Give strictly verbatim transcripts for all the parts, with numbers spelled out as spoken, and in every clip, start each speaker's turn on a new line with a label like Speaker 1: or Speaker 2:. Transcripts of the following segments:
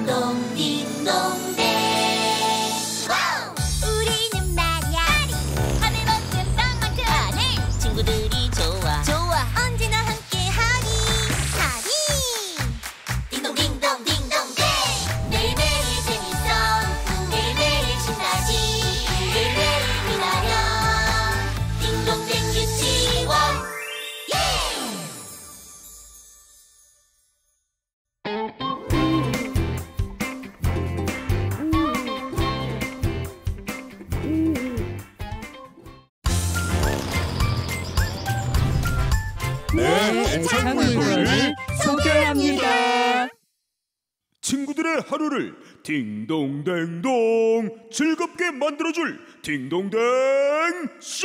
Speaker 1: 딩동 딩동댕. 와우! 우리는 말이야 하늘만큼 땅만큼 하늘. 친구들이 좋아 좋아 언제나 함께하리. 하리 딩동 딩동 딩동댕. 매일매일 재밌어 매일매일 신나지. 매일매일 빛나려 딩동댕 유치원. 예!
Speaker 2: 네, 창문을 소개합니다.
Speaker 3: 친구들의 하루를 딩동댕동 즐겁게 만들어줄 딩동댕 쇼!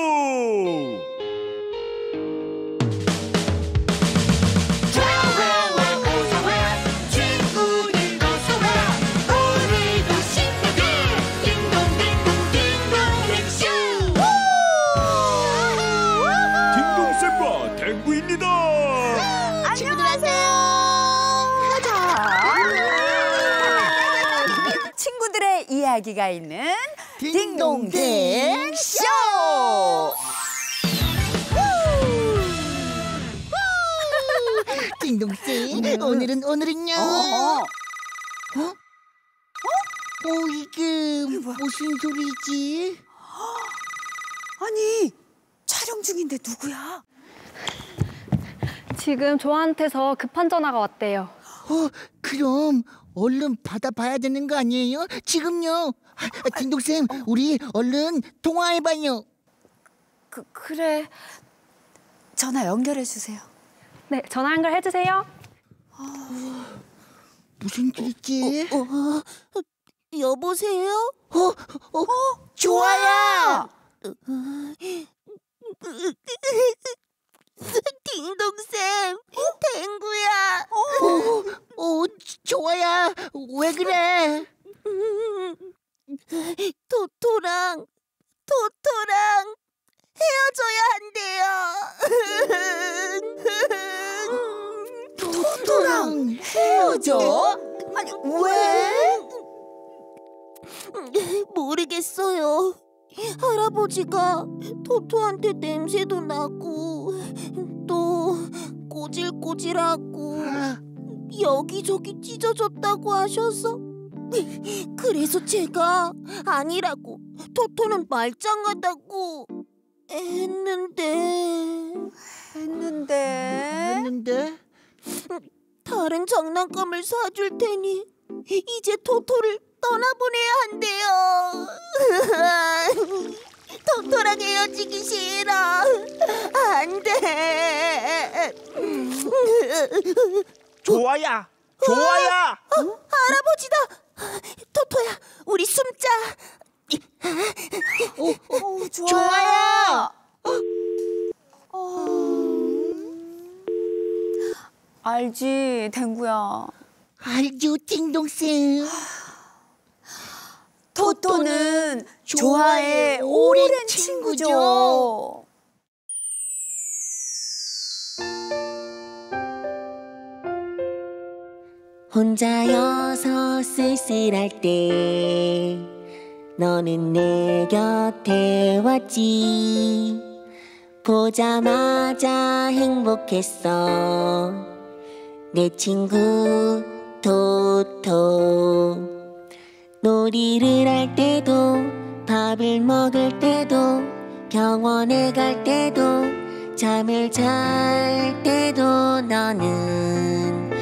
Speaker 3: 딩동쌤과 댕구입니다.
Speaker 2: 친구들의 이야기가 있는 딩동댕 쇼!
Speaker 4: 딩동쌤, 오늘은 오늘은요.
Speaker 2: 어?
Speaker 4: 어? 어, 이게 무슨 소리지?
Speaker 2: 아니, 촬영 중인데 누구야?
Speaker 5: 지금 조아한테서 급한 전화가 왔대요.
Speaker 4: 어, 그럼 얼른 받아봐야 되는 거 아니에요? 지금요. 아, 딩동쌤, 우리 얼른 통화해봐요.
Speaker 2: 그, 그래. 전화 연결해 주세요.
Speaker 5: 네, 전화 연결해주세요.
Speaker 4: 무슨 일이지?
Speaker 6: 어, 어, 여보세요?
Speaker 4: 어, 어, 어, 좋아요.
Speaker 6: 딩동쌤, 댕구야.
Speaker 4: 어, 어, 좋아야. 왜 그래?
Speaker 6: 토토랑 토토랑 헤어져야 한대요.
Speaker 4: 토토랑 헤어져?
Speaker 2: 아니, 왜?
Speaker 6: 모르겠어요. 할아버지가 토토한테 냄새도 나고 또 꼬질꼬질하고 여기저기 찢어졌다고 하셔서 그래서 제가 아니라고 토토는 말짱하다고 했는데
Speaker 2: 했는데.
Speaker 4: 했는데?
Speaker 6: 다른 장난감을 사줄 테니 이제 토토를 떠나보내야 한대요. 토토랑 헤어지기 싫어. 안 돼.
Speaker 7: 좋아야, 좋아야.
Speaker 6: 어? 할아버지다. 토토야, 우리 숨자.
Speaker 2: 어, 좋아요.
Speaker 4: 좋아요.
Speaker 2: 어... 알지, 댕구야.
Speaker 4: 알죠, 딩동쌤.
Speaker 2: 토토는 조아의 오랜 친구죠.
Speaker 1: 혼자여서 쓸쓸할 때 너는 내 곁에 왔지. 보자마자 행복했어 내 친구 토토. 놀이를 할 때도 밥을 먹을 때도 병원에 갈 때도 잠을 잘 때도 너는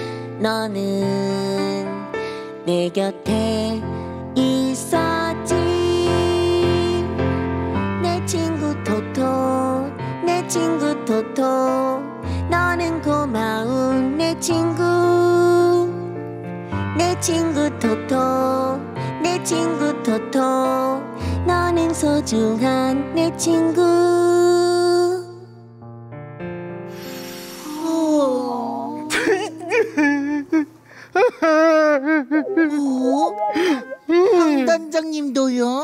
Speaker 1: 너는 내 곁에 있었지. 내 친구 토토 내 친구 토토. 너는 고마운 내 친구 내 친구 토토 내 친구 토토. 너는 소중한 내 친구.
Speaker 4: 어? 황 단장님도요?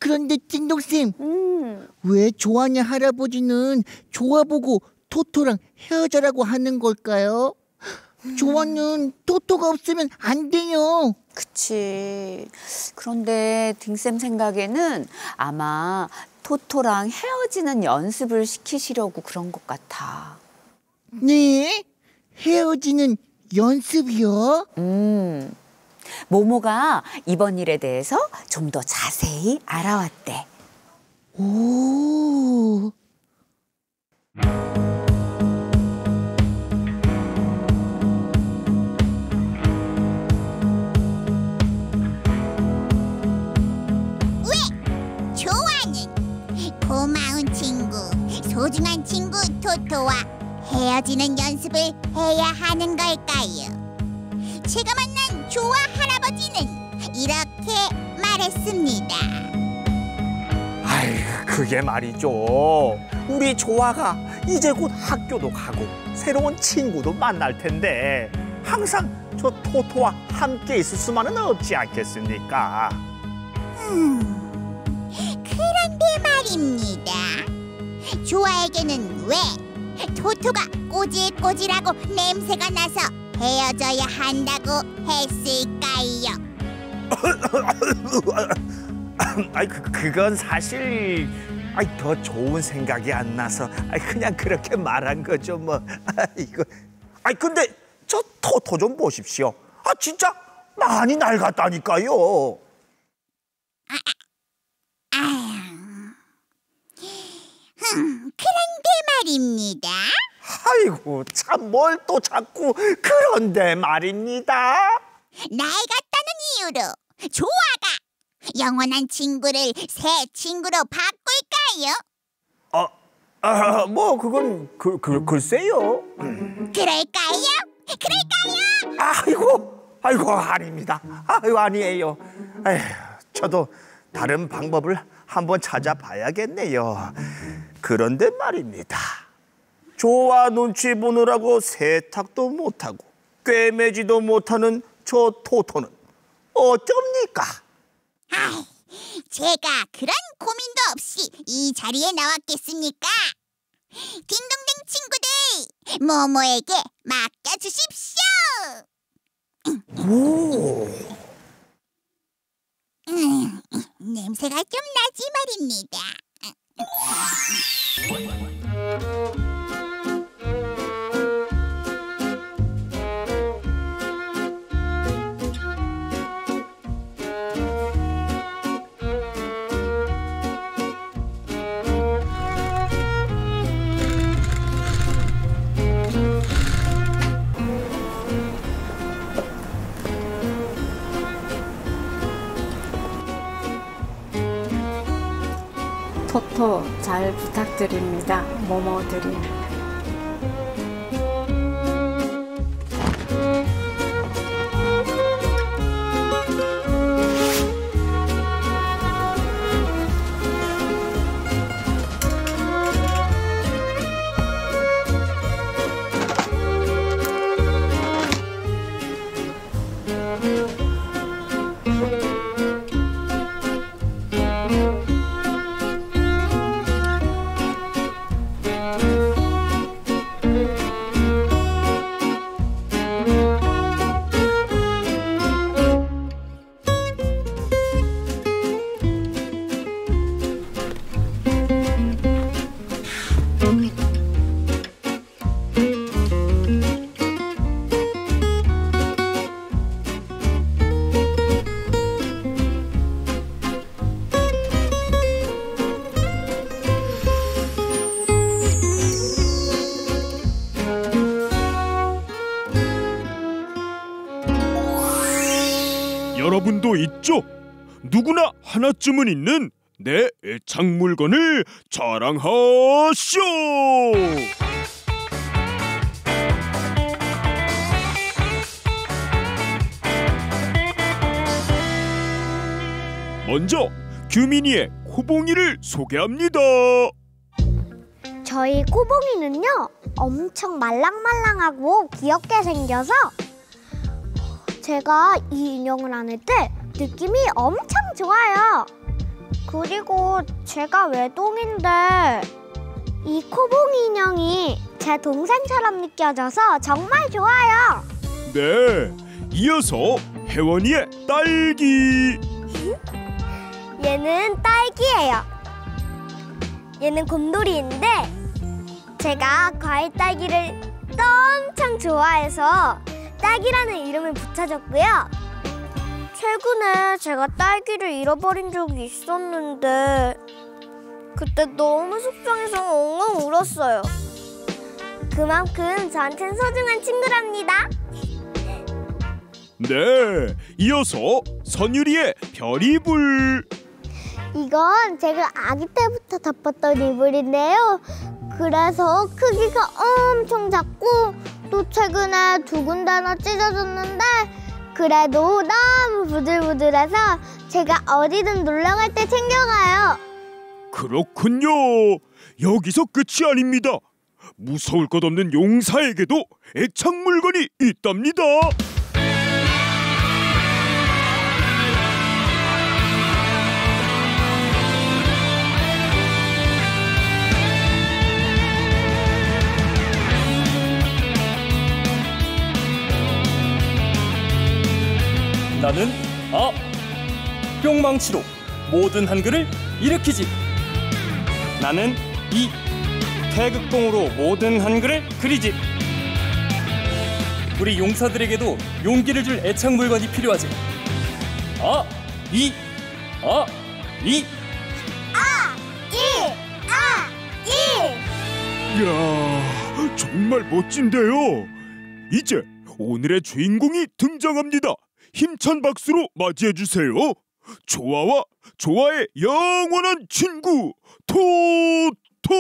Speaker 4: 그런데 띵동쌤,
Speaker 2: 음.
Speaker 4: 왜 조아냐 할아버지는 조아 보고 토토랑 헤어져라고 하는 걸까요? 조아는 토토가 없으면 안 돼요.
Speaker 2: 그치. 그런데 딩쌤 생각에는 아마 토토랑 헤어지는 연습을 시키시려고 그런 것 같아.
Speaker 4: 네? 헤어지는 연습이요?
Speaker 2: 음. 모모가 이번 일에 대해서 좀 더 자세히 알아왔대.
Speaker 4: 오.
Speaker 8: 고마운 친구, 소중한 친구 토토와 헤어지는 연습을 해야 하는 걸까요? 제가 만난 조아 할아버지는 이렇게 말했습니다.
Speaker 7: 아이, 그게 말이죠. 우리 조아가 이제 곧 학교도 가고 새로운 친구도 만날 텐데 항상 저 토토와 함께 있을 수만은 없지 않겠습니까?
Speaker 8: 음... 그런데 말입니다. 조아에게는 왜 토토가 꼬질꼬질하고 냄새가 나서 헤어져야 한다고 했을까요?
Speaker 7: 아이, 그, 그건 사실 아이, 더 좋은 생각이 안 나서 아이, 그냥 그렇게 말한 거죠 뭐. 이거 아이 근데 저 토토 좀 보십시오. 아 진짜 많이 낡았다니까요.
Speaker 8: 아, 아휴, 흠, 그런데 말입니다.
Speaker 7: 아이고 참 뭘 또 자꾸 그런데 말입니다.
Speaker 8: 낡았다는 이유로 조아가 영원한 친구를 새 친구로 바꿀까요?
Speaker 7: 어, 아, 뭐 그건 그, 그 글쎄요.
Speaker 8: 그럴까요? 그럴까요?
Speaker 7: 아이고, 아이고 아닙니다. 아이고 아니에요. 에휴, 저도 다른 방법을 한번 찾아봐야겠네요. 그런데 말입니다. 조아 눈치 보느라고 세탁도 못하고 꿰매지도 못하는 저 토토는 어쩝니까?
Speaker 8: 아이, 제가 그런 고민도 없이 이 자리에 나왔겠습니까? 딩동댕 친구들, 모모에게 맡겨주십시오.
Speaker 7: 오.
Speaker 8: 음, 냄새가 좀 나지 말입니다.
Speaker 5: 토토 잘 부탁드립니다. 모모들이.
Speaker 3: 여러분도 있죠? 누구나 하나쯤은 있는 내 애착 물건을 자랑하쇼! 먼저 규민이의 코봉이를 소개합니다.
Speaker 9: 저희 코봉이는요, 엄청 말랑말랑하고 귀엽게 생겨서 제가 이 인형을 안을 때 느낌이 엄청 좋아요. 그리고 제가 외동인데 이 코봉이 인형이 제 동생처럼 느껴져서 정말 좋아요.
Speaker 3: 네, 이어서 혜원이의 딸기.
Speaker 9: 얘는 딸기예요. 얘는 곰돌이인데 제가 과일 딸기를 엄청 좋아해서 딸기라는 이름을 붙여줬고요. 최근에 제가 딸기를 잃어버린 적이 있었는데 그때 너무 속상해서 엉엉 울었어요. 그만큼 저한텐 소중한 친구랍니다.
Speaker 3: 네, 이어서 선율이의 별이불.
Speaker 9: 이건 제가 아기 때부터 덮었던 이불인데요. 그래서 크기가 엄청 작고 또 최근에 두 군데나 찢어졌는데 그래도 너무 부들부들해서 제가 어디든 놀러 갈 때 챙겨가요.
Speaker 3: 그렇군요. 여기서 끝이 아닙니다. 무서울 것 없는 용사에게도 애착 물건이 있답니다.
Speaker 10: 나는 아 뿅망치로 모든 한글을 일으키지. 나는 이 태극봉으로 모든 한글을 그리지. 우리 용사들에게도 용기를 줄 애착 물건이 필요하지. 아, 이, 아, 이.
Speaker 9: 아, 이, 아, 이.
Speaker 3: 이야, 정말 멋진데요. 이제 오늘의 주인공이 등장합니다. 힘찬 박수로 맞이해주세요. 조아와 조아의 영원한 친구 토토.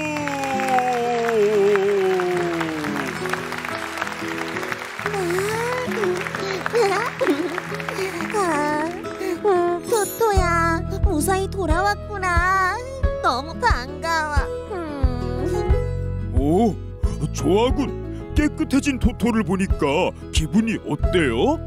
Speaker 6: 아, 음, 토토야, 무사히 돌아왔구나. 너무 반가워. 음.
Speaker 3: 오, 조아군, 깨끗해진 토토를 보니까 기분이 어때요?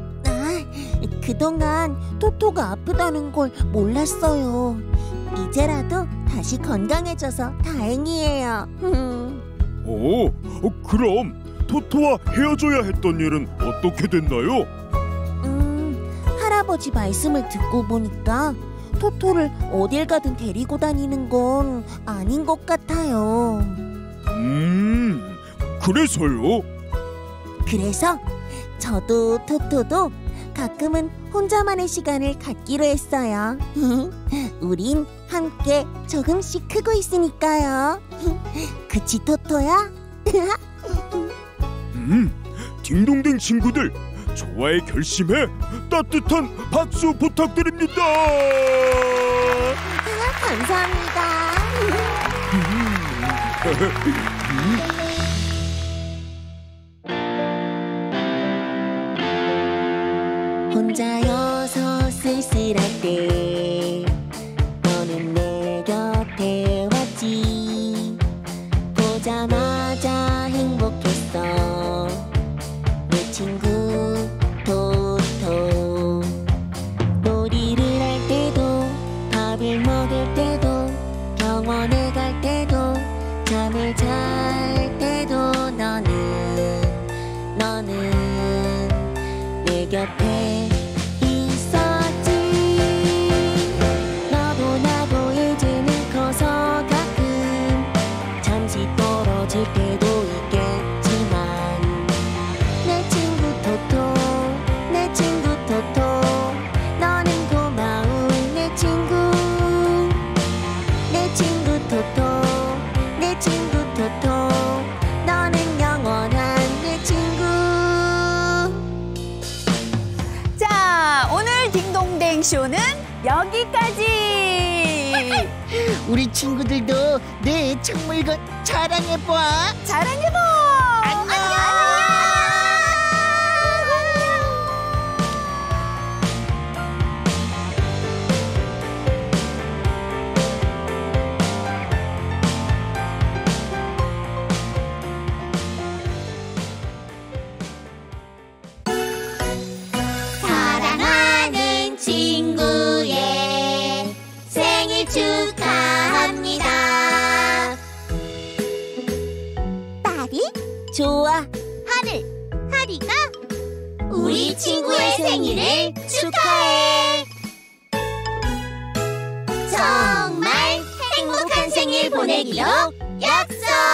Speaker 6: 그동안 토토가 아프다는 걸 몰랐어요. 이제라도 다시 건강해져서 다행이에요.
Speaker 3: 오, 그럼 토토와 헤어져야 했던 일은 어떻게 됐나요?
Speaker 6: 음, 할아버지 말씀을 듣고 보니까 토토를 어딜 가든 데리고 다니는 건 아닌 것 같아요.
Speaker 3: 음, 그래서요?
Speaker 6: 그래서 저도 토토도 가끔은 혼자만의 시간을 갖기로 했어요. 우린 함께 조금씩 크고 있으니까요. 그치, 토토야?
Speaker 3: 음, 딩동댕 친구들, 조아의 결심에 따뜻한 박수 부탁드립니다.
Speaker 6: 감사합니다. 혼자여서 쓸쓸할 때 너는 내 곁에 왔지. 보자마자 행복했어 내 친구 토토. 놀이를 할 때도 밥을 먹을 때도 병원에 갈 때도 잠을 잘 때도 너는 너는 내 곁에 있었지. 너도 나도 이제는 커서 가끔 잠시 떨어질 때도 있겠지만 내 친구 토토, 내 친구 토토, 너는 고마운 내 친구. 내 친구 토토, 내 친구 토토, 너는 영원한 내 친구.
Speaker 2: 자, 오늘 딩동댕 쇼는 여기까지.
Speaker 4: 우리 친구들도 내 애착 물건 자랑해봐.
Speaker 2: 자랑해봐.
Speaker 4: 안녕.
Speaker 1: 사랑하는 친구의
Speaker 6: 하리? 좋아.
Speaker 9: 하늘, 하리가 우리 친구의 생일을 축하해. 정말 행복한 생일 보내기로 약속.